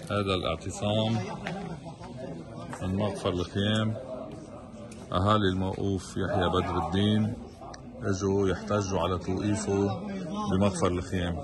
هذا الاعتصام من مغفر الخيام. أهالي الموقوف يحيى بدر الدين اجوا يحتجوا على توقيفه بمغفر الخيام.